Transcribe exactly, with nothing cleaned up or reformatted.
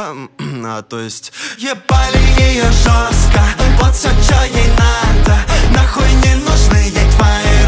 а, то есть ебали ее жестко, вот все, что ей надо. Нахуй не нужны ей твои